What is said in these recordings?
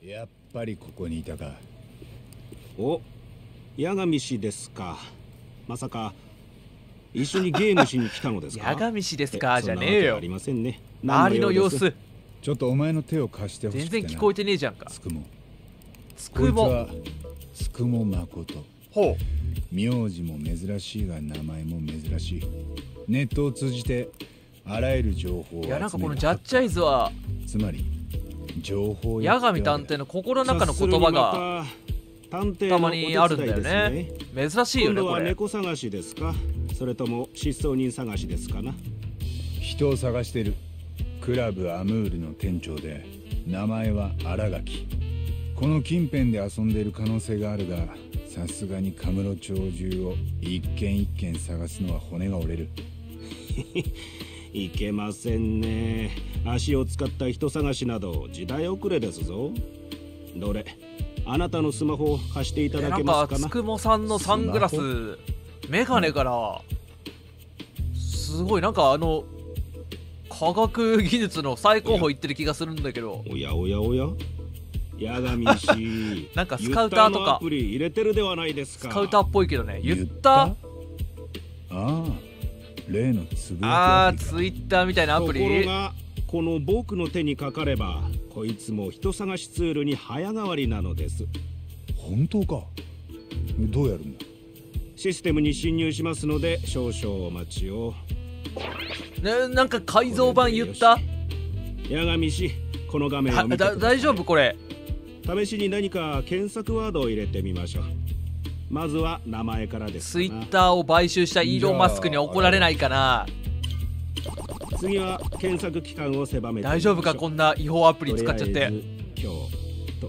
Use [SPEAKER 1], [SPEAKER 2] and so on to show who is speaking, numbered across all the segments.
[SPEAKER 1] やっぱりここにいたか。
[SPEAKER 2] お、八神氏ですか。まさか一緒にゲームしに来たのですか？
[SPEAKER 3] 八神氏ですかじゃねえよ。
[SPEAKER 2] ありませんね。
[SPEAKER 3] 周りの様子
[SPEAKER 1] ちょっとお前の手を貸してほしくてな。
[SPEAKER 3] 全然聞こえてねえじゃんか。
[SPEAKER 1] つくも。
[SPEAKER 3] つくも。
[SPEAKER 1] こいつはつくも誠。
[SPEAKER 3] ほう。
[SPEAKER 1] 名字も珍しいが名前も珍しい。ネットを通じてあらゆる情報を集める。
[SPEAKER 3] いやなんかこのジャッジアイズは
[SPEAKER 1] つまり情報
[SPEAKER 3] 八神探偵の心の中の言葉がたまにあるんだよね。珍しいよねこれ。
[SPEAKER 2] 今度は猫探しですか、それとも失踪人探しですかな。
[SPEAKER 1] 人を探してる。クラブアムールの店長で名前は新垣。この近辺で遊んでいる可能性があるが、さすがにカムロ町中を一軒一軒探すのは骨が折れる。
[SPEAKER 2] いけませんね。足を使った人探しなど時代遅れですぞ。どれ、あなたのスマホを貸していただけますかな。
[SPEAKER 3] なんかつくもさんのサングラス、メガネからすごいなんか科学技術の最高峰いってる気がするんだけど。
[SPEAKER 2] おやおやおや、八神氏
[SPEAKER 3] なんかスカウターとか
[SPEAKER 2] アプリ入れてるではないですか。
[SPEAKER 3] スカウターっぽいけどね。言った。
[SPEAKER 1] ああ、例のつぶやきアプリか。
[SPEAKER 3] ああ、ツイッターみたいなアプリ。
[SPEAKER 2] ところがこの僕の手にかかれば、こいつも人探しツールに早変わりなのです。
[SPEAKER 1] 本当か。どうやるんだ。
[SPEAKER 2] システムに侵入しますので少々お待ちを。
[SPEAKER 3] ね、なんか改造版言った。
[SPEAKER 2] 八神氏、この画面を見てください。
[SPEAKER 3] 大丈夫これ。
[SPEAKER 2] 試しに何か検索ワードを入れてみましょう。まずは名前からです。
[SPEAKER 3] ツイッターを買収したイーロン・マスクに怒られないかな。
[SPEAKER 2] 次は検索期間を狭めて。
[SPEAKER 3] 大丈夫か、こんな違法アプリ使っちゃって。
[SPEAKER 2] 今日と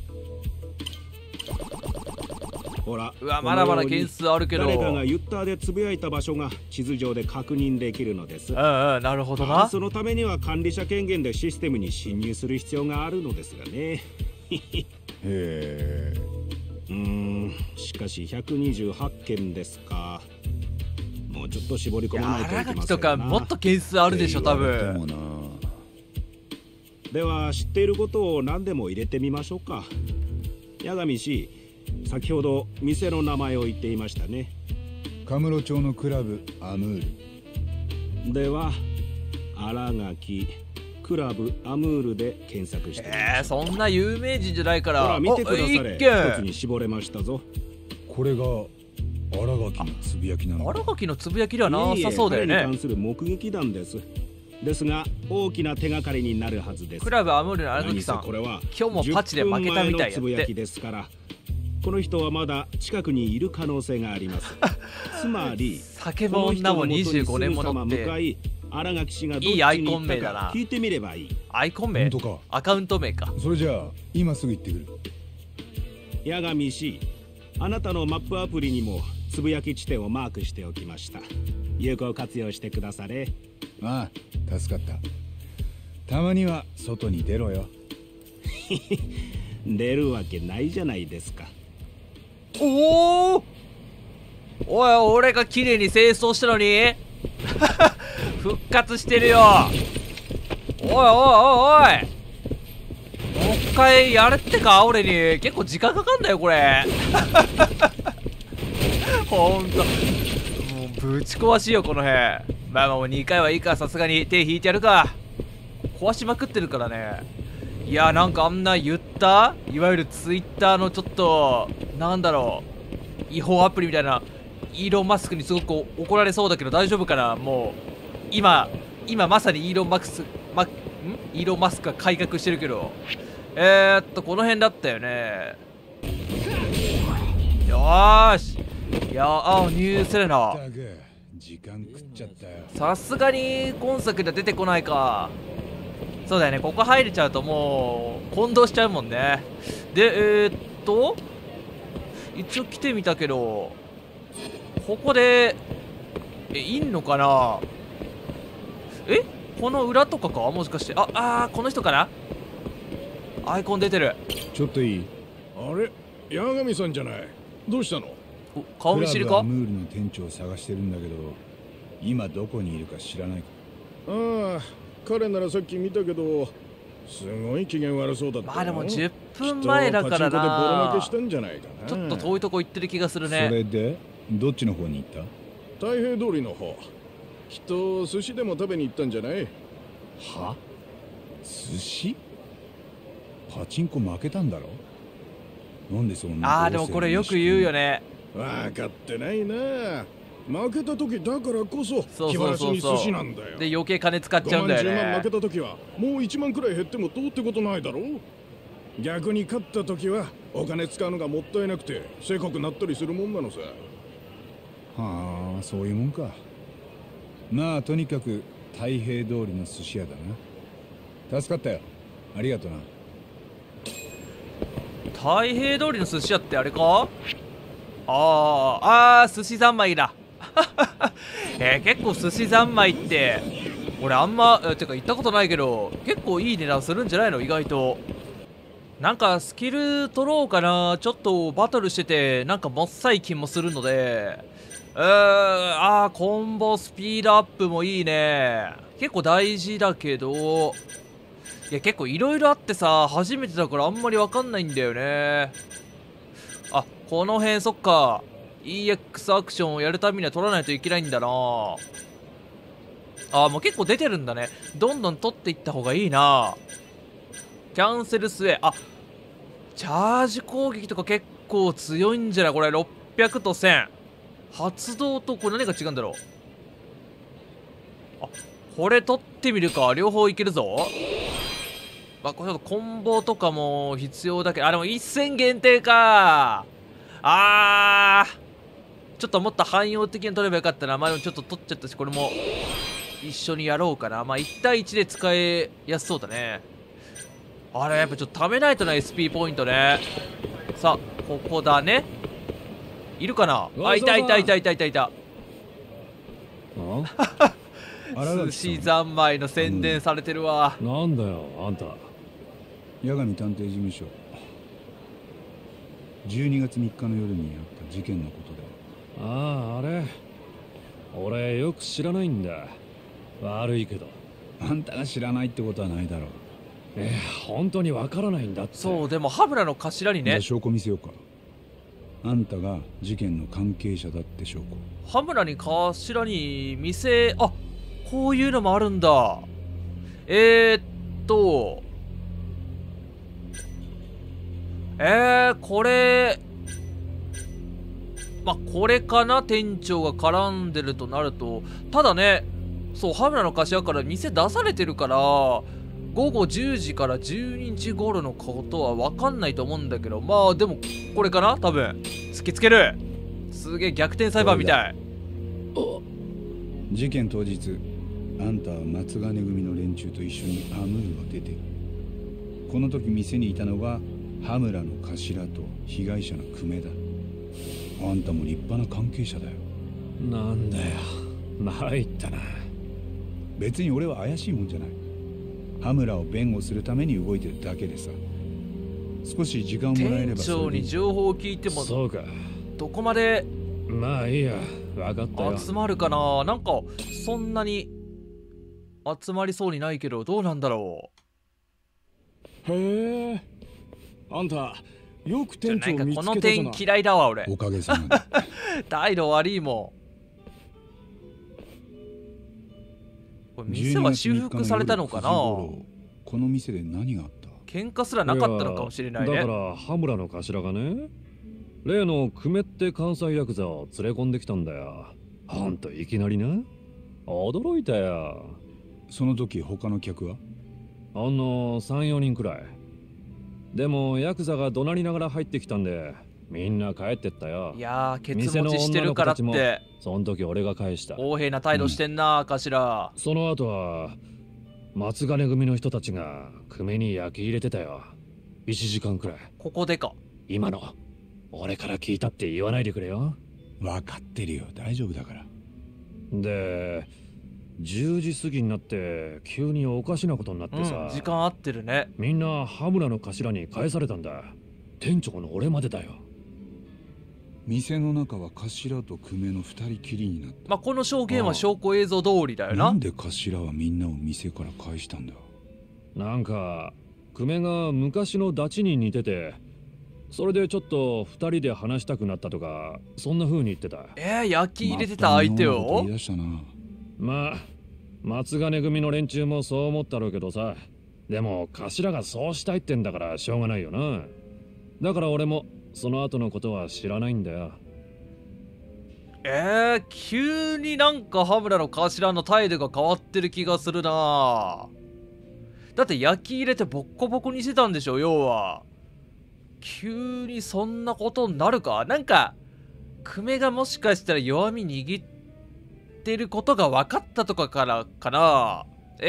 [SPEAKER 2] ほら、
[SPEAKER 3] うわ、まだまだ件数あるけど。
[SPEAKER 2] 誰かがユッターでつぶやいた場所が地図上で確認できるのです。
[SPEAKER 3] うんうん、なるほどな。
[SPEAKER 2] そのためには管理者権限でシステムに侵入する必要があるのですがね。
[SPEAKER 1] へえ。
[SPEAKER 2] しかし128件ですか。もうちょっと絞り込まないといけませんな。
[SPEAKER 3] 新垣とかもっと件数あるでしょ多分。
[SPEAKER 2] では知っていることを何でも入れてみましょうか。八神氏、先ほど店の名前を言っていましたね。
[SPEAKER 1] カムロ町のクラブアムール。
[SPEAKER 2] では新垣クラブアムールで検索してみましょう。
[SPEAKER 3] そんな有名人じゃないから。
[SPEAKER 2] ほら見てくだされ。一つに絞れましたぞ。
[SPEAKER 1] これが新垣のつぶやきなの。
[SPEAKER 3] 新垣のつぶやきではなさそうだよね。
[SPEAKER 2] 彼に関する目撃談です。ですが大きな手がかりになるはずです。
[SPEAKER 3] クラブアムールの新垣さん、
[SPEAKER 2] これは
[SPEAKER 3] 今日もパチで負けたみたいやって。
[SPEAKER 2] つぶやきですから、この人はまだ近くにいる可能性があります。つまり
[SPEAKER 3] 酒も女も25年も乗って
[SPEAKER 2] 新垣氏がどっち
[SPEAKER 3] いいアイ
[SPEAKER 2] に
[SPEAKER 3] コン名だな。
[SPEAKER 2] 行ったか聞いてみればいい。
[SPEAKER 3] アイコン名？
[SPEAKER 1] 本当か。
[SPEAKER 3] アカウント名か。
[SPEAKER 1] それじゃあ今すぐ行ってくる。
[SPEAKER 2] 八神氏、あなたのマップアプリにもつぶやき地点をマークしておきました。有効活用してくだされ。
[SPEAKER 1] ああ、助かった。たまには外に出ろよ。
[SPEAKER 2] 出るわけないじゃないですか。
[SPEAKER 3] おお、おい、俺が綺麗に清掃したのに復活してるよ。おいおいおいおい、もう一回やるってか。俺に結構時間かかんだよこれ。ほんともうぶち壊しよこの辺。まあまあもう2回はいいか、さすがに手引いてやるか。壊しまくってるからね。いや、なんかあんな言った、いわゆるツイッターのちょっとなんだろう、違法アプリみたいな、イーロン・マスクにすごく怒られそうだけど大丈夫かな。もう今まさにイーロン・マスクが改革してるけど、この辺だったよね。よーし、いやー、ニューセレナ
[SPEAKER 1] 時間食っちゃったよ。
[SPEAKER 3] さすがに今作では出てこないか。そうだよね、ここ入れちゃうともう混同しちゃうもんね。で一応来てみたけど、ここでいんのかな。この裏とかか、もしかして。この人かな。アイコン出てる。
[SPEAKER 1] ちょっといい？
[SPEAKER 4] あれ、八神さんじゃない。どうしたの？
[SPEAKER 3] 顔見知りか？
[SPEAKER 1] クラブアムールの店長を探してるんだけど、今どこにいるか知らないか？
[SPEAKER 4] ああ、彼ならさっき見たけど、 すごい機嫌悪そうだったよ。
[SPEAKER 3] まあでも10分前だから
[SPEAKER 4] きっとパチンコでボロ
[SPEAKER 3] な
[SPEAKER 4] 負けしたんじゃないかな。
[SPEAKER 3] ちょっと遠いとこ行ってる気がする
[SPEAKER 1] そ
[SPEAKER 3] ね。
[SPEAKER 1] れでどっちの方に行った？
[SPEAKER 4] 太平通りの方。きっと寿司でも食べに行ったんじゃない？
[SPEAKER 1] は？寿司？パチンコ負けたんだろ？なんでそんな。
[SPEAKER 3] あーでもこれよく言うよね。
[SPEAKER 4] 分かってないな。負けた時だからこそ
[SPEAKER 3] そう
[SPEAKER 4] 気晴らしに寿司なんだよ。
[SPEAKER 3] で余計金使っちゃうんだよ
[SPEAKER 4] 5万10万
[SPEAKER 3] ね
[SPEAKER 4] 負。けた時はもう1万くらい減ってもどうってことないだろう。逆に勝った時はお金使うのがもったいなくてせこくなったりするもんなのさ。
[SPEAKER 1] はあ、そういうもんか。まあとにかく太平通りの寿司屋だな。助かったよ。ありがとな。
[SPEAKER 3] 太平通りの寿司屋ってあれか？あー寿司三昧だ。結構寿司三昧って俺あんまてか行ったことないけど結構いい値段するんじゃないの？意外となんかスキル取ろうかな。ちょっとバトルしててなんかもっさい気もするのでコンボスピードアップもいいね。結構大事だけどいや結構いろいろあってさ初めてだからあんまりわかんないんだよね。あこの辺そっか EX アクションをやるためには取らないといけないんだな。もう結構出てるんだね。どんどん取っていった方がいいな。キャンセルスウェイチャージ攻撃とか結構強いんじゃないこれ。600と1000発動とこれ何が違うんだろう。これ取ってみるか。両方いけるぞ。これちょっとコンボとかも必要だけどでも一戦限定か。ちょっともっと汎用的に取ればよかったな。でもちょっと取っちゃったしこれも一緒にやろうかな。1対1で使いやすそうだね。やっぱちょっと貯めないとな SP ポイントね。さあここだね。いるかな。いた。寿司三昧の宣伝されてるわ。
[SPEAKER 5] なんだよあんた。
[SPEAKER 1] 八神探偵事務所。12月3日の夜にあった事件のことで。
[SPEAKER 5] あれ俺よく知らないんだ。悪いけど。
[SPEAKER 1] あんたが知らないってことはないだろう。
[SPEAKER 5] 本当にわからないんだって。
[SPEAKER 3] そうでも羽村の頭にね。
[SPEAKER 1] 証拠見せようか。あんたが事件の関係者だって証拠。
[SPEAKER 3] 羽村に頭に店こういうのもあるんだ。これこれかな。店長が絡んでるとなるとただねそう羽村の頭から店出されてるから午後10時から12時頃のことは分かんないと思うんだけどでもこれかな多分。突きつける。すげえ逆転裁判みたい。
[SPEAKER 1] 事件当日あんたは松金組の連中と一緒にアムールを出てる。この時店にいたのが羽村の頭と被害者の久米だ。あんたも立派な関係者だよ。
[SPEAKER 5] なんだよ参ったな。
[SPEAKER 1] 別に俺は怪しいもんじゃない。羽村を弁護するために動いてるだけでさ。少し時間をもらえれば。
[SPEAKER 3] 店長に情報を聞いても
[SPEAKER 5] そうか。
[SPEAKER 3] どこまで
[SPEAKER 5] まあいいや分かったよ。
[SPEAKER 3] 集まるかな。なんかそんなに集まりそうにないけどどうなんだろ
[SPEAKER 4] へえ。あんたよく店長を見つけたじゃない。
[SPEAKER 3] この店嫌いだわ俺。
[SPEAKER 1] おかげさまで。
[SPEAKER 3] 態度悪いもん。これ店は修復されたのかな。
[SPEAKER 1] この店で何があった？
[SPEAKER 3] 喧嘩すらなかったのかもしれないね。
[SPEAKER 5] だから羽村の頭がね例の久米って関西ヤクザを連れ込んできたんだよ。ほんといきなりな驚いたよ。
[SPEAKER 1] その時他の客は
[SPEAKER 5] 3、4人くらい。でもヤクザが怒鳴りながら入ってきたんでみんな帰ってったよ。
[SPEAKER 3] いやーケツ持ちしてるからって
[SPEAKER 5] その時俺が返した。
[SPEAKER 3] 横柄な態度してんな、頭。
[SPEAKER 5] その後は松金組の人たちが久米に焼き入れてたよ。1時間くらい。
[SPEAKER 3] ここでか。
[SPEAKER 5] 今の俺から聞いたって言わないでくれよ。
[SPEAKER 1] 分かってるよ、大丈夫だから。
[SPEAKER 5] で10時過ぎになって急におかしなことになってさ、
[SPEAKER 3] 時間合ってるね。
[SPEAKER 5] みんな羽村の頭に返されたんだ。店長の俺までだよ。
[SPEAKER 1] 店の中は頭と久米の2人きりになった。
[SPEAKER 3] この証言は証拠映像通りだよな。
[SPEAKER 1] なんで頭はみんなを店から返したんだ？
[SPEAKER 5] なんか久米が昔のダチに似てて、それでちょっと二人で話したくなったとか、そんな風に言ってた。
[SPEAKER 3] 焼き入れてた相手を
[SPEAKER 1] 言い出したな。
[SPEAKER 5] まあ松金組の連中もそう思ったろうけどさ、でも頭がそうしたいってんだからしょうがないよな。だから俺もその後のことは知らないんだよ。
[SPEAKER 3] 急になんか羽村の頭の態度が変わってる気がするな。だって焼き入れてボッコボコにしてたんでしょ、要は。急にそんなことになるか。なんか久米がもしかしたら弱み握ってることが分かったとかからかな。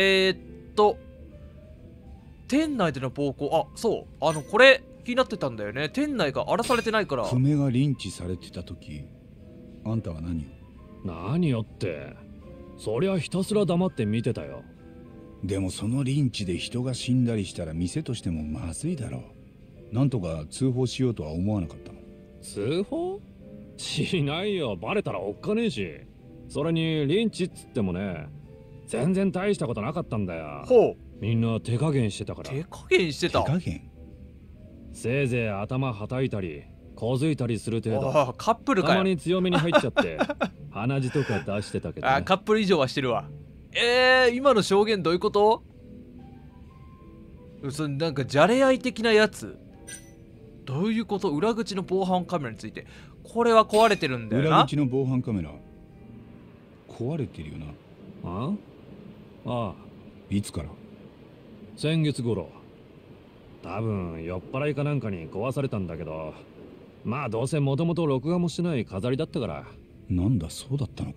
[SPEAKER 3] 店内での暴行、そう、これ気になってたんだよね。店内が荒らされてないから。
[SPEAKER 1] 久米がリンチされてた時、あんたは何を？
[SPEAKER 5] 何よって、そりゃひたすら黙って見てたよ。
[SPEAKER 1] でもそのリンチで人が死んだりしたら店としてもまずいだろう。なんとか通報しようとは思わなかったの？
[SPEAKER 5] 通報しないよ。バレたらおっかねえし。それにリンチっつってもね、全然大したことなかったんだよ。
[SPEAKER 3] ほう。
[SPEAKER 5] みんな手加減してたから。
[SPEAKER 3] 手加減してた。
[SPEAKER 1] 手加減？
[SPEAKER 5] せいぜい頭はたいたりこづいたりする程度。
[SPEAKER 3] カップルかよ。
[SPEAKER 5] たまに強めに入っちゃって鼻血とか出してたけど、ね、
[SPEAKER 3] カップル以上はしてるわ。今の証言どういうこと？なんかじゃれ合い的なやつ。どういうこと？裏口の防犯カメラについて。これは壊れてるんだよな。
[SPEAKER 1] 裏口の防犯カメラ壊れてるよな。
[SPEAKER 5] ああ。
[SPEAKER 1] いつから？
[SPEAKER 5] 先月頃。多分酔っ払いかなんかに壊されたんだけど、まあどうせもともと録画もしてない飾りだったから。
[SPEAKER 1] なんだ、そうだったのか。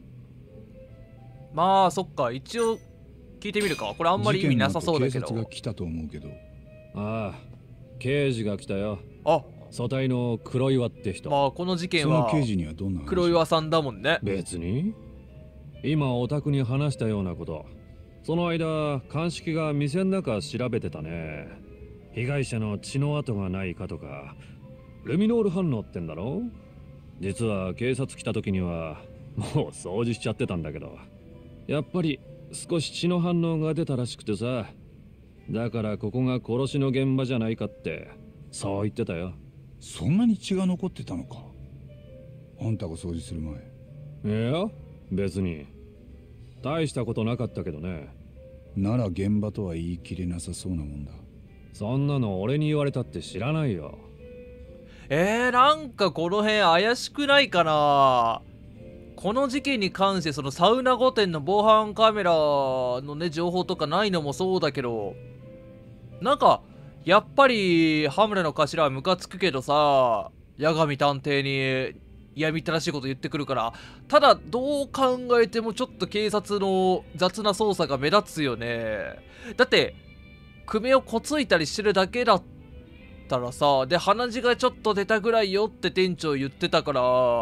[SPEAKER 3] まあそっか、一応聞いてみるか。これあんまり意味なさそうだけど。
[SPEAKER 1] 警察が来たと思うけど。
[SPEAKER 5] ああ、刑事が来たよ。
[SPEAKER 3] あ、
[SPEAKER 5] 組対の黒岩って人。
[SPEAKER 3] まあこの事件は
[SPEAKER 1] その刑事にはどんな話？
[SPEAKER 3] 黒岩さんだもんね。
[SPEAKER 5] 別に今お宅に話したようなこと。その間鑑識が店の中調べてたね。被害者の血の跡がないかとか、ルミノール反応ってんだろ。実は警察来た時にはもう掃除しちゃってたんだけど、やっぱり少し血の反応が出たらしくてさ。だからここが殺しの現場じゃないかってそう言ってたよ。
[SPEAKER 1] そんなに血が残ってたのか。あんたが掃除する前。
[SPEAKER 5] いや別に大したことなかったけどね。
[SPEAKER 1] なら現場とは言い切れなさそうなもんだ。
[SPEAKER 5] そんなの俺に言われたって知らないよ。
[SPEAKER 3] なんかこの辺怪しくないかな。この事件に関してそのサウナ御殿の防犯カメラのね情報とかないのもそうだけど、なんかやっぱり羽村の頭はムカつくけどさ、八神探偵に嫌みったらしいこと言ってくるから、ただどう考えてもちょっと警察の雑な捜査が目立つよね。だって久米をこついたりしてるだけだったらさ、で鼻血がちょっと出たぐらいよって店長言ってたから、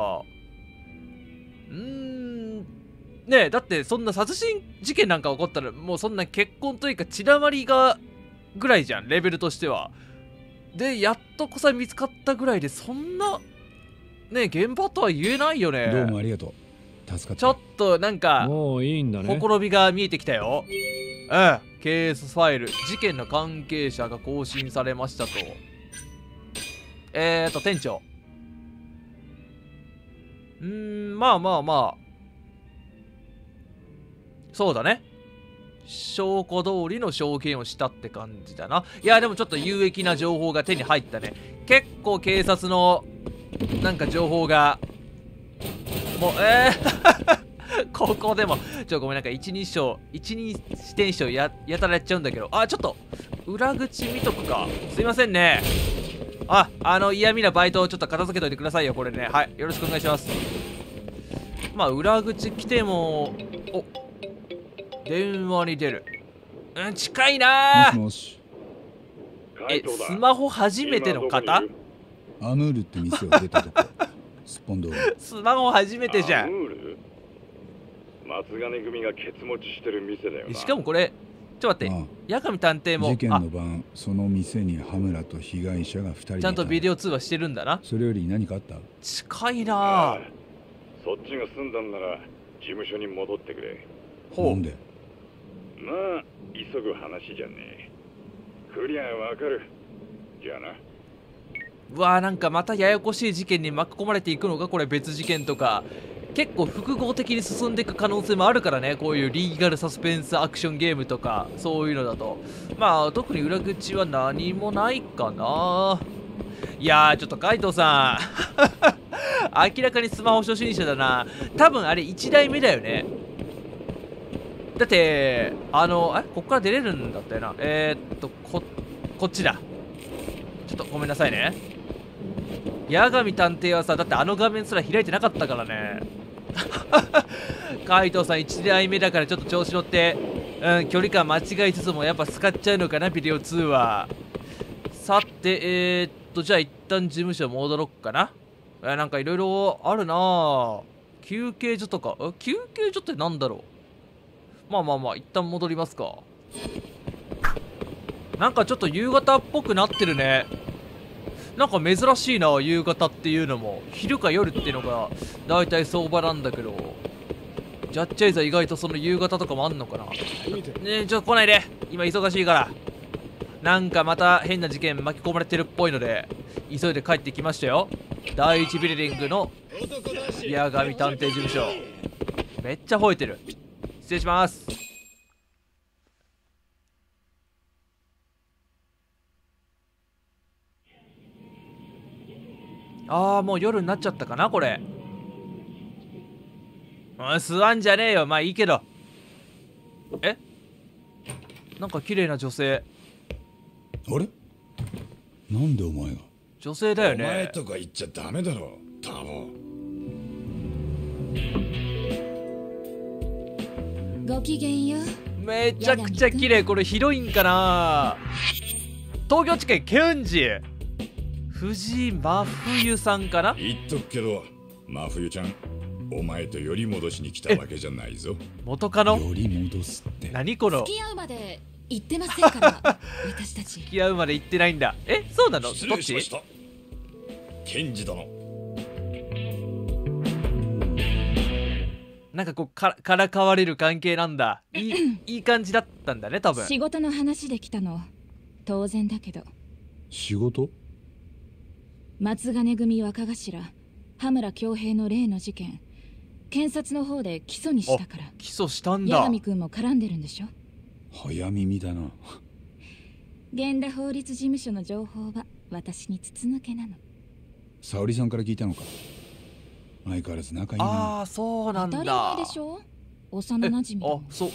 [SPEAKER 3] ねえ、だってそんな殺人事件なんか起こったらもうそんな結婚というか血だまりがぐらいじゃん、レベルとしては。でやっとこさ見つかったぐらいでそんなね現場とは言えないよね。
[SPEAKER 1] どうもありがとう。助かった。
[SPEAKER 3] ちょっとなんか
[SPEAKER 5] もういいんだね。
[SPEAKER 3] ほころびが見えてきたよ。ケースファイル、事件の関係者が更新されましたと。店長。まあそうだね。証拠通りの証言をしたって感じだな。いやでもちょっと有益な情報が手に入ったね。結構警察のなんか情報がもうここでもごめん、なんか一人視点賞やたらやっちゃうんだけど、ちょっと裏口見とくか。すいませんね。嫌味なバイトをちょっと片付けといてくださいよ、これね。はい、よろしくお願いします。まあ裏口来ても、電話に出る。近いなー。
[SPEAKER 1] もしもし。
[SPEAKER 3] スマホ初めての方？
[SPEAKER 1] アムールって店を出たとこ。スポンド。
[SPEAKER 3] スマホ初めてじゃん。
[SPEAKER 6] アムール？松金組がケツ持ちしてる店だよな。
[SPEAKER 3] しかもこれちょっと待って、八神探偵も
[SPEAKER 1] 事件の晩その店に羽村と被害者が2人いた。
[SPEAKER 3] ちゃんとビデオ通話してるんだな。
[SPEAKER 1] それより何かあった？
[SPEAKER 3] 近いな。
[SPEAKER 6] そっちが済んだんなら事務所に戻ってくれ。
[SPEAKER 1] なんで？
[SPEAKER 6] まあ急ぐ話じゃねえ。 クリアわかる。じゃあな。
[SPEAKER 3] うわー、なんかまたややこしい事件に巻き込まれていくのか、これ別事件とか。結構複合的に進んでいく可能性もあるからね、こういうリーガルサスペンスアクションゲームとかそういうのだと。まあ特に裏口は何もないかな。いやー、ちょっとカイトさん明らかにスマホ初心者だな。多分あれ1台目だよね。だってこっから出れるんだったよな。こっちだ。ちょっとごめんなさいね。八神探偵はさ、だってあの画面すら開いてなかったからね。カイトさん1台目だからちょっと調子乗って、距離感間違いつつもやっぱ使っちゃうのかな、ビデオ2は。さて、じゃあ一旦事務所戻ろっかな。なんかいろいろあるなぁ。休憩所とか。休憩所ってなんだろう。まあまあまあ、一旦戻りますか。なんかちょっと夕方っぽくなってるね。なんか珍しいな、夕方っていうのも。昼か夜っていうのがだいたい相場なんだけど、ジャッジアイザー意外とその夕方とかもあんのかな。ねえ、ちょっと来ないで、今忙しいから。なんかまた変な事件巻き込まれてるっぽいので急いで帰ってきましたよ。第一ビルディングの八神探偵事務所。めっちゃ吠えてる。失礼します。ああ、もう夜になっちゃったかなこれ。座んじゃねえよ。まあいいけど。なんか綺麗な女性。
[SPEAKER 1] あれ、なんでお前が。
[SPEAKER 3] 女性だよ
[SPEAKER 4] お前
[SPEAKER 3] ね。
[SPEAKER 4] とか言っちゃダメだろ、タモ。
[SPEAKER 7] ごきげんよ。
[SPEAKER 3] めちゃくちゃ綺麗。これヒロインかな。東京地検検事藤井真冬さんかな。
[SPEAKER 4] 言っとくけど、真冬ちゃん、お前とより戻しに来たわけじゃないぞ。
[SPEAKER 3] 元カノ。
[SPEAKER 1] より戻すって。
[SPEAKER 3] 何この。
[SPEAKER 7] 付き合うまで言ってませんから私たち。
[SPEAKER 3] 付き合うまで行ってないんだ。そうなの。
[SPEAKER 4] 失
[SPEAKER 3] どっち。
[SPEAKER 4] 礼しました、検事殿。
[SPEAKER 3] なんかこうからかわれる関係なんだ。いい感じだったんだね多分。
[SPEAKER 7] 仕事の話で来たの当然だけど。
[SPEAKER 1] 仕事。
[SPEAKER 7] 松金組若頭羽村恭平の例の事件、検察の方で起訴にしたから。
[SPEAKER 3] 起訴したんだ。
[SPEAKER 7] 八神くんも絡んでるんでしょ。
[SPEAKER 1] 早耳だな。
[SPEAKER 7] 源田法律事務所の情報は私に筒抜けなの。
[SPEAKER 1] 沙織さんから聞いたのか。相変わらず仲いいな。
[SPEAKER 3] ああ、そうなんだ。
[SPEAKER 7] 当たり前でしょ、幼馴染。
[SPEAKER 3] あ、そう、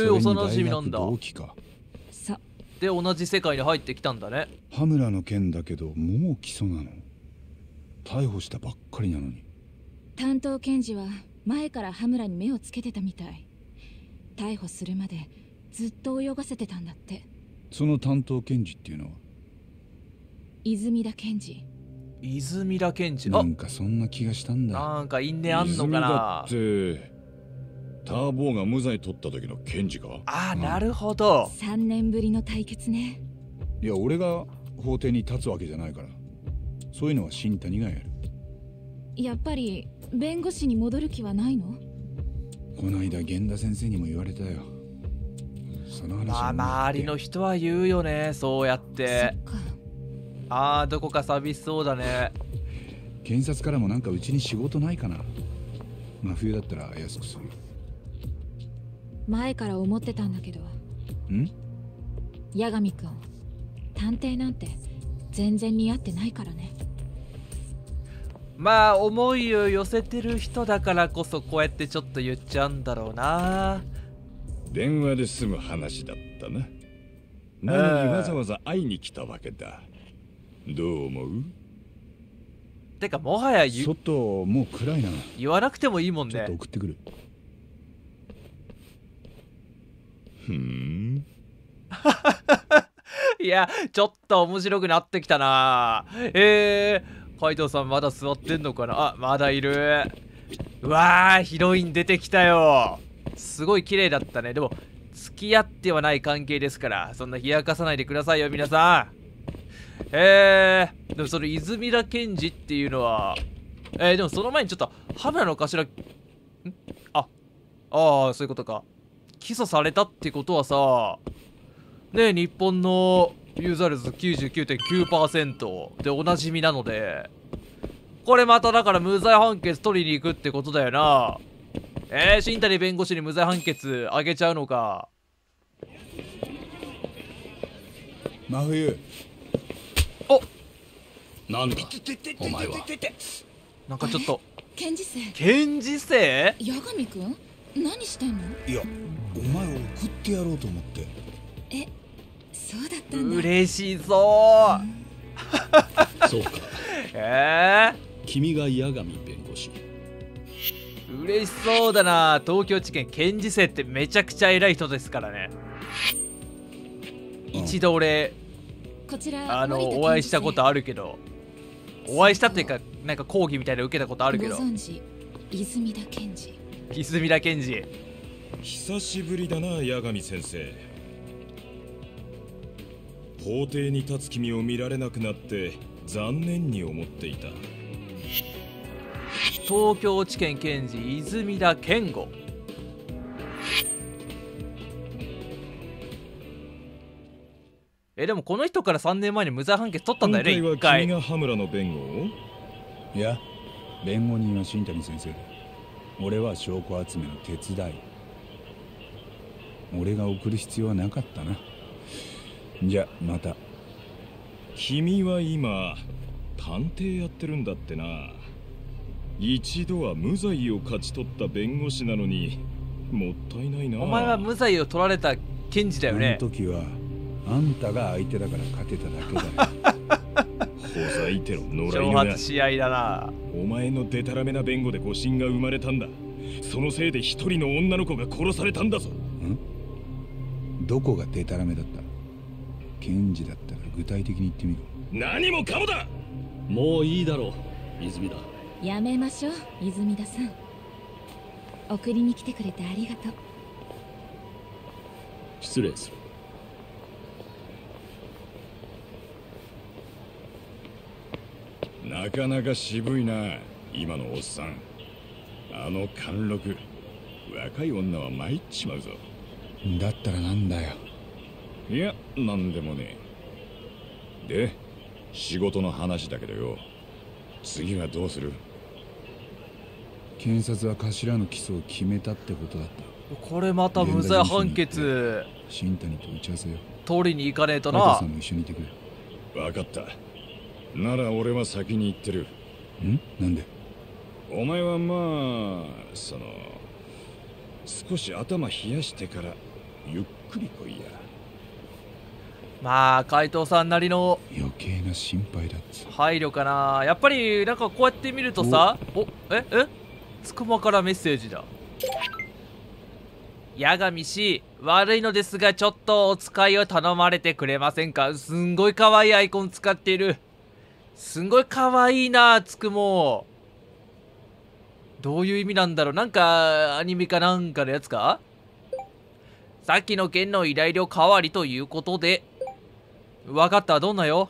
[SPEAKER 3] 幼馴染なんだ。
[SPEAKER 1] 同期か。
[SPEAKER 7] さ
[SPEAKER 3] で同じ世界に入ってきたんだね。
[SPEAKER 1] 羽村の件だけどもう起訴なの。逮捕したばっかりなのに。
[SPEAKER 7] 担当検事は前から羽村に目をつけてたみたい。逮捕するまでずっと泳がせてたんだって。
[SPEAKER 1] その担当検事っていうのは
[SPEAKER 7] 泉田検事。
[SPEAKER 3] 泉田検事。
[SPEAKER 1] なんかそんな気がしたんだ。
[SPEAKER 3] なんか因縁あんのか
[SPEAKER 4] 泉だ
[SPEAKER 3] な
[SPEAKER 4] っ。てターボーが無罪取った時の検事か。
[SPEAKER 3] ああ、なるほど。
[SPEAKER 7] 3年ぶりの対決ね。
[SPEAKER 1] いや、俺が法廷に立つわけじゃないから、そういうのは新谷がやる。
[SPEAKER 7] やっぱり弁護士に戻る気はないの？
[SPEAKER 1] この間源田先生にも言われたよ。その話
[SPEAKER 3] まあ
[SPEAKER 1] もあって
[SPEAKER 3] 周りの人は言うよね、そうやっ
[SPEAKER 7] そ
[SPEAKER 3] て。
[SPEAKER 7] っか。
[SPEAKER 3] ああ、どこか寂しそうだね。
[SPEAKER 1] 検察からもなんかうちに仕事ないかな。真冬だったら安くする。
[SPEAKER 7] 前から思ってたんだけど、
[SPEAKER 1] ん？
[SPEAKER 7] 八神くん探偵なんて全然似合ってないからね。
[SPEAKER 3] まあ思いを寄せてる人だからこそこうやってちょっと言っちゃうんだろうな。
[SPEAKER 4] 電話で済む話だったな。なのにわざわざ会いに来たわけだ。どう思う？
[SPEAKER 3] てかもはや
[SPEAKER 1] 外もう暗いな。
[SPEAKER 3] 言わなくてもいいもん
[SPEAKER 1] ちょっと
[SPEAKER 3] ね。
[SPEAKER 1] 送ってくる。
[SPEAKER 3] いや、ちょっと面白くなってきたな。海藤さんまだ座ってんのかな。あ、まだいる。うわー、ヒロイン出てきたよ。すごい綺麗だったね。でも付き合ってはない関係ですから、そんな冷やかさないでくださいよ皆さん。でもその泉田検事っていうのはでもその前にちょっと羽村の頭ああ、そういうことか。起訴されたってことはさねえ、日本のユーザー率 99.9% でおなじみなので、これまただから無罪判決取りに行くってことだよな。新谷弁護士に無罪判決あげちゃうのか。
[SPEAKER 1] 真冬。
[SPEAKER 3] お、
[SPEAKER 8] なんだお前は。
[SPEAKER 3] なんかちょっと
[SPEAKER 7] 検事生。
[SPEAKER 3] 検事生？
[SPEAKER 7] 八神くん何してんの？
[SPEAKER 1] いや、お前を送ってやろうと思って。
[SPEAKER 7] そうだったんだ。
[SPEAKER 3] 嬉しそう。
[SPEAKER 8] そうか。君が八神弁護士。
[SPEAKER 3] 嬉しそうだな。東京地検検事生ってめちゃくちゃ偉い人ですからね。一度俺
[SPEAKER 7] こちら
[SPEAKER 3] お会いしたことあるけど、お会いしたっていうかなんか講義みたいなの受けたことあるけど。
[SPEAKER 7] ご存知泉田検事。
[SPEAKER 3] 泉田検事、
[SPEAKER 6] 久しぶりだな八神先生。法廷に立つ君を見られなくなって残念に思っていた。
[SPEAKER 3] 東京地検検事泉田健吾。でもこの人から3年前に無罪判決取ったんだよね。
[SPEAKER 6] 今回は君が羽村の弁護を？
[SPEAKER 1] いや、弁護人は新谷先生だ。俺は証拠集めの手伝い。俺が送る必要はなかったな。じゃまた。
[SPEAKER 6] 君は今探偵やってるんだってな。一度は無罪を勝ち取った弁護士なのにもったいないな。
[SPEAKER 3] お前は無罪を取られた検事だよね。
[SPEAKER 1] あの時はあんたが相手だから勝てただけだよ。
[SPEAKER 6] ほざいてろ野良
[SPEAKER 3] 挑
[SPEAKER 6] 犬が。
[SPEAKER 3] 発試合だな。
[SPEAKER 6] お前のデタラメな弁護で誤審が生まれたんだ。そのせいで一人の女の子が殺されたんだぞ。
[SPEAKER 1] どこがデタラメだった？検事だったら具体的に言ってみろ。
[SPEAKER 6] 何もかもだ。
[SPEAKER 8] もういいだろう泉田。
[SPEAKER 7] やめましょう泉田さん。送りに来てくれてありがとう。
[SPEAKER 8] 失礼する。
[SPEAKER 4] なかなか渋いな今のおっさん。あの貫禄、若い女は参っちまうぞ。
[SPEAKER 1] だったらなんだよ。
[SPEAKER 4] いや、なんでもねえ。で、仕事の話だけどよ、次はどうする？
[SPEAKER 1] 検察は頭の起訴を決めたってことだった。
[SPEAKER 3] これまた無罪判決
[SPEAKER 1] 新谷と打ち合わせよ。
[SPEAKER 3] 取りに行かねえとな。
[SPEAKER 1] 加藤さんも一緒にいてくれ。
[SPEAKER 4] 分かった。なら俺は先に行ってる。
[SPEAKER 1] なんで？
[SPEAKER 4] お前はまあ少し頭冷やしてからゆっくり来いや。
[SPEAKER 3] まあ海藤さんなりの
[SPEAKER 1] 余計な心配だっつ。
[SPEAKER 3] 配慮かな。やっぱりなんかこうやって見るとさ、つくまからメッセージだ。八神氏、悪いのですがちょっとお使いを頼まれてくれませんか。すんごい可愛いアイコン使っている。すんごい可愛いな、つくも。どういう意味なんだろう。なんかアニメかなんかのやつか。さっきの件の依頼料代わりということで。わかった、どんなよ。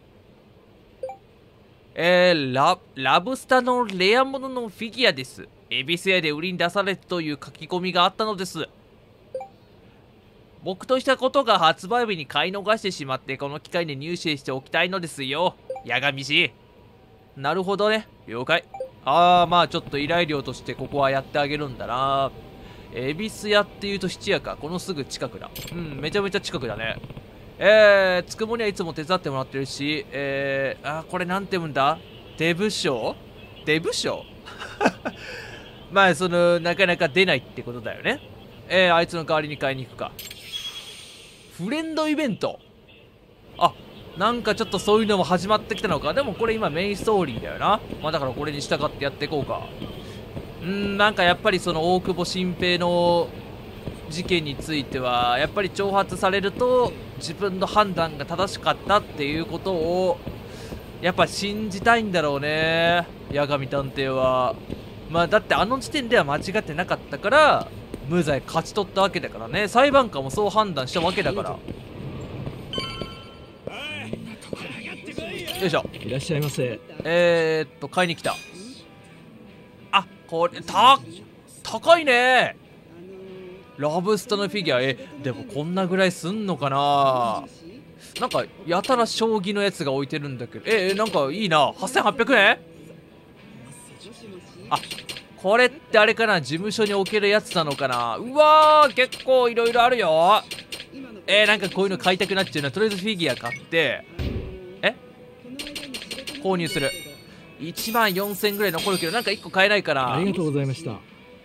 [SPEAKER 3] ラブスタのレアもののフィギュアです。恵比寿屋で売りに出されたという書き込みがあったのです。僕としたことが発売日に買い逃してしまって、この機会に入手しておきたいのですよ。八神氏。なるほどね。了解。まあちょっと依頼料としてここはやってあげるんだな。恵比寿屋っていうと質屋か。このすぐ近くだ。めちゃめちゃ近くだね。つくもにはいつも手伝ってもらってるし、これなんて読むんだ？デブ賞？デブ賞まあなかなか出ないってことだよね。あいつの代わりに買いに行くか。フレンドイベント。なんかちょっとそういうのも始まってきたのか。でもこれ今メインストーリーだよな。まあだからこれに従ってやっていこうか。なんかやっぱり大久保新平の事件についてはやっぱり挑発されると自分の判断が正しかったっていうことをやっぱ信じたいんだろうね、八神探偵は。まあだってあの時点では間違ってなかったから無罪勝ち取ったわけだからね。裁判官もそう判断したわけだから。よいしょ。
[SPEAKER 8] いらっしゃいませ。
[SPEAKER 3] 買いに来た。これ高いね。ラブスタのフィギュア。でもこんなぐらいすんのかな。 なんかやたら将棋のやつが置いてるんだけど、なんかいいな。8800円。あ、これってあれかな、事務所に置けるやつなのかな。うわー、結構いろいろあるよ。なんかこういうの買いたくなっちゃうな。とりあえずフィギュア買って購入する。1万4000ぐらい残るけど、なんか1個買えないかな。
[SPEAKER 8] ありがとうございました。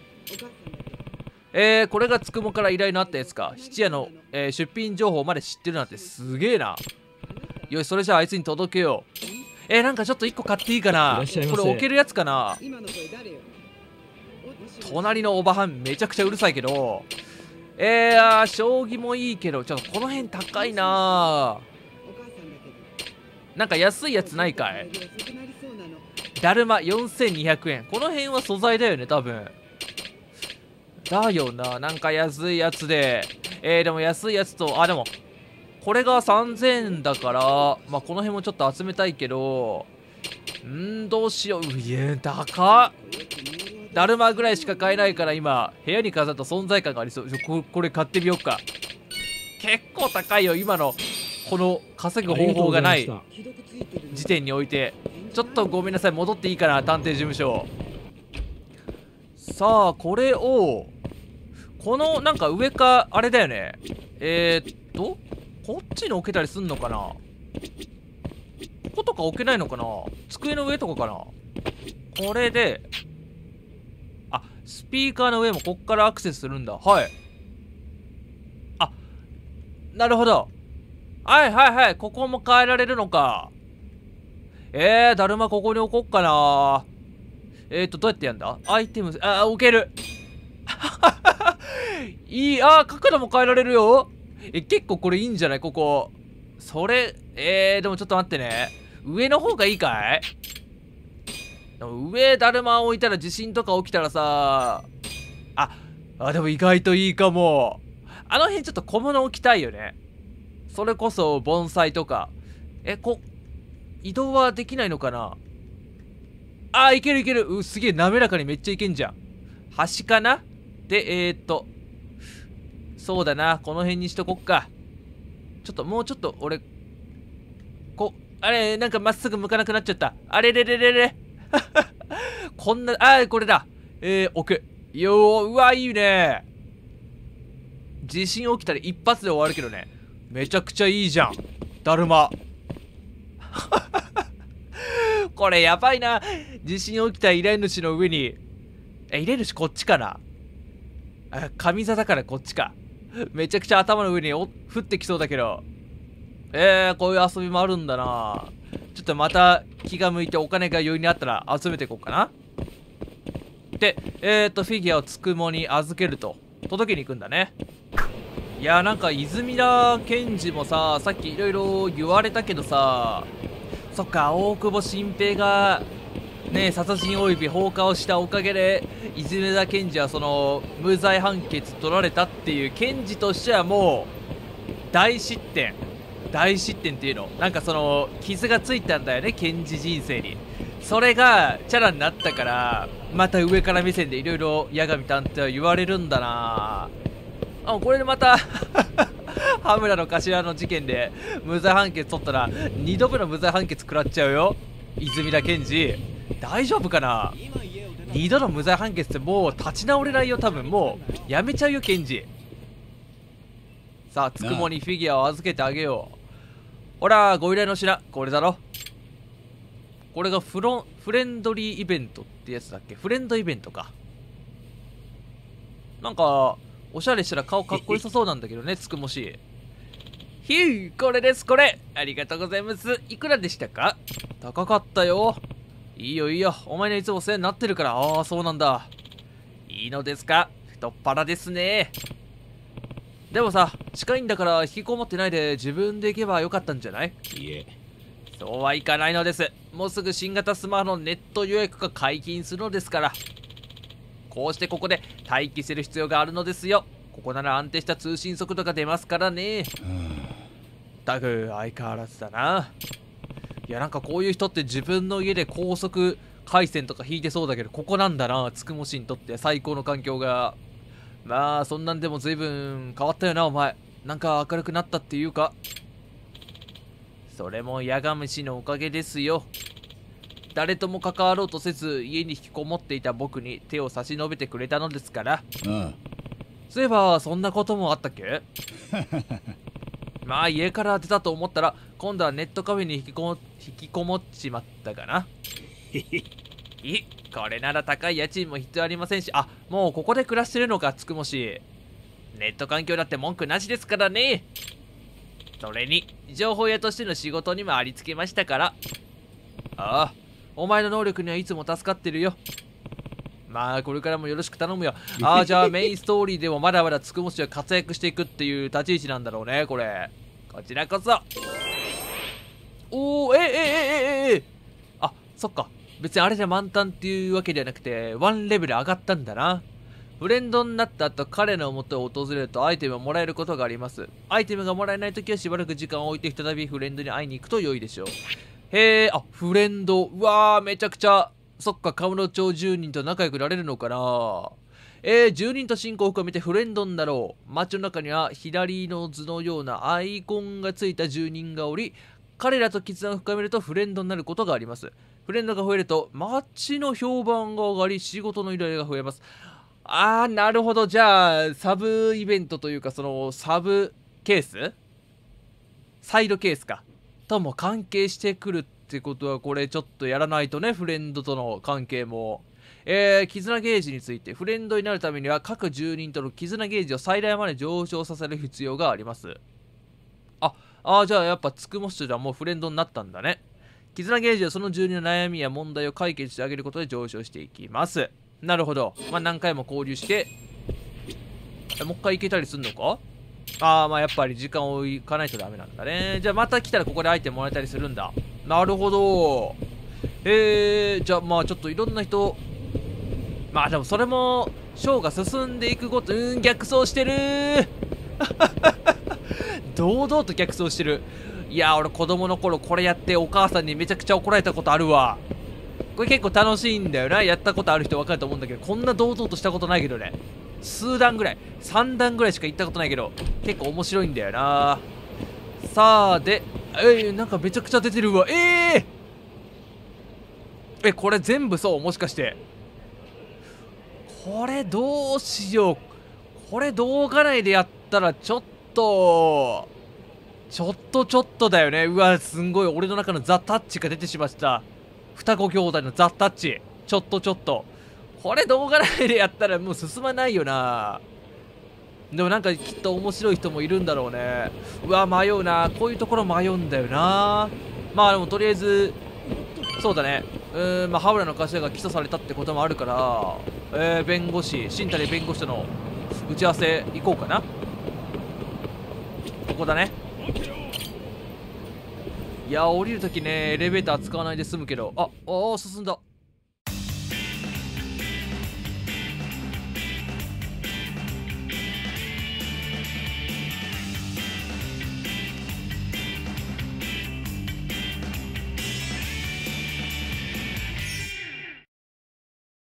[SPEAKER 3] これがつくもから依頼のあったやつか。質屋の、出品情報まで知ってるなんてすげえな。よし、それじゃああいつに届けよう。なんかちょっと1個買っていいかな。これ置けるやつかな。隣のおばはんめちゃくちゃうるさいけど、将棋もいいけど、ちょっとこの辺高いな。なんか安いやつないかい。だるま4200円。この辺は素材だよね、多分。だよな。なんか安いやつで。でも安いやつと、でも、これが3000円だから、まあ、この辺もちょっと集めたいけど、どうしよう。高っ。だるまぐらいしか買えないから今、部屋に飾った存在感がありそう。これ買ってみようか。結構高いよ、今の、この稼ぐ方法がない時点において。ちょっとごめんなさい、戻っていいかな、探偵事務所。さあ、これを、このなんか上か、あれだよね。こっちに置けたりすんのかな。こことか置けないのかな。机の上とかかな。これで、スピーカーの上もこっからアクセスするんだ。はい。なるほど。はいはいはい。ここも変えられるのか。だるまここに置こっかな。どうやってやんだ。アイテム、置ける。いい、角度も変えられるよ。結構これいいんじゃないここ。それ、でもちょっと待ってね。上の方がいいかい。でも上だるま置いたら地震とか起きたらさ、でも意外といいかも。あの辺ちょっと小物置きたいよね。それこそ盆栽とか。移動はできないのかな。いけるいける。すげえ滑らかにめっちゃいけんじゃん。端かな。で、そうだな。この辺にしとこっか。もうちょっと俺、なんかまっすぐ向かなくなっちゃった。あれれれれれ。こんな、これだ。置く。うわ、いいね。地震起きたら一発で終わるけどね。めちゃくちゃいいじゃん。だるま。これやばいな。地震起きた依頼主の上に。依頼主こっちかな。上座だからこっちか。めちゃくちゃ頭の上に降ってきそうだけど。こういう遊びもあるんだな。ちょっとまた気が向いてお金が余裕にあったら集めていこうかな。で、フィギュアをつくもに預けると。届けに行くんだね。いや、なんか泉田賢治もさ、さっきいろいろ言われたけどさ、そっか、大久保新平がね、殺人及び放火をしたおかげで泉田賢治はその無罪判決取られたっていう。賢治としてはもう大失点っていうの、なんかその傷がついたんだよね、賢治人生に。それがチャラになったから、また上から目線でいろいろ八神探偵は言われるんだな。これでまた羽村の頭の事件で無罪判決取ったら2度目の無罪判決食らっちゃうよ、泉田賢治。大丈夫かな。2度の無罪判決ってもう立ち直れないよ、多分。もうやめちゃうよ、賢治。さあ、つくもにフィギュアを預けてあげよう。ほら、ご依頼の品、これだろ。これがフレンドリーイベントってやつだっけ。フレンドイベントか。なんかおしゃれしたら顔かっこよさそうなんだけどね、つくもし。これです、これ。ありがとうございます。いくらでしたか。高かったよ。いいよいいよ、お前のいつもお世話になってるから。そうなんだ。いいのですか。太っ腹ですね。でもさ、近いんだから引きこもってないで自分で行けばよかったんじゃない。
[SPEAKER 2] いえ、
[SPEAKER 3] そうはいかないのです。もうすぐ新型スマホのネット予約が解禁するのですから。こうしてここで待機する必要があるのですよ。ここなら安定した通信速度が出ますからね。だく相変わらずだな。いや、なんかこういう人って自分の家で高速回線とか引いてそうだけど、ここなんだな、つくもしにとって最高の環境が。まあそんなんでも随分変わったよな、お前。なんか明るくなったっていうか。 それもヤガムシのおかげですよ。誰とも関わろうとせず家に引きこもっていた僕に手を差し伸べてくれたのですから。
[SPEAKER 1] ああ。
[SPEAKER 3] そういえばそんなこともあったっけ？まあ家から出たと思ったら今度はネットカフェに引きこもっちまったかな。これなら高い家賃も必要ありませんし、あ、もうここで暮らしてるのか、つくもし。ネット環境だって文句なしですからね。それに情報屋としての仕事にもありつけましたから。ああ、お前の能力にはいつも助かってるよ。まあこれからもよろしく頼むよ。ああ、じゃあメインストーリーでもまだまだつくもしは活躍していくっていう立ち位置なんだろうね、これ。こちらこそ。おお、あ、そっか。別にあれじゃ満タンっていうわけではなくて、ワンレベル上がったんだな。フレンドになった後、彼の元を訪れるとアイテムをもらえることがあります。アイテムがもらえないときはしばらく時間を置いて再びフレンドに会いに行くと良いでしょう。へえ、あ、フレンド。うわー、めちゃくちゃ。そっか、カムロ町住人と仲良くなれるのかな。住人と親交を深めてフレンドになろう。街の中には左の図のようなアイコンがついた住人がおり、彼らと絆を深めるとフレンドになることがあります。フレンドが増えると街の評判が上がり、仕事の依頼が増えます。あー、なるほど。じゃあサブイベントというか、そのサブケース、サイドケースかとも関係してくるってことは、これちょっとやらないとね。フレンドとの関係も。絆ゲージについて、フレンドになるためには各住人との絆ゲージを最大まで上昇させる必要があります。じゃあやっぱつくもしとじゃもうフレンドになったんだね。絆ゲージはその住人の悩みや問題を解決してあげることで上昇していきます。なるほど。まあ何回も交流して、もう一回行けたりすんのか。まあやっぱり時間をいかないとダメなんだね。じゃあまた来たらここでアイテムもらえたりするんだ。なるほど。じゃあまあちょっといろんな人、まあでもそれもショーが進んでいくごと、逆走してる堂々と逆走してる。いや、俺子供の頃これやってお母さんにめちゃくちゃ怒られたことあるわ。これ結構楽しいんだよな。やったことある人分かると思うんだけど、こんな堂々としたことないけどね。数段ぐらい、3段ぐらいしか行ったことないけど、結構面白いんだよな。さあ、で、なんかめちゃくちゃ出てるわ。これ全部そう、もしかして。これどうしよう。これ動画内でやったらちょっとだよね。うわ、すんごい俺の中のザ・タッチが出てしまった。双子兄弟のザ・タッチ。ちょっと。これ動画内でやったらもう進まないよな。でもなんかきっと面白い人もいるんだろうね。うわ、迷うな。こういうところ迷うんだよな。まあでもとりあえず、そうだね。まあハウラの頭が起訴されたってこともあるから、弁護士、新谷弁護士との打ち合わせ行こうかな。ここだね。いや、降りるときね、エレベーター使わないで済むけど、進んだ。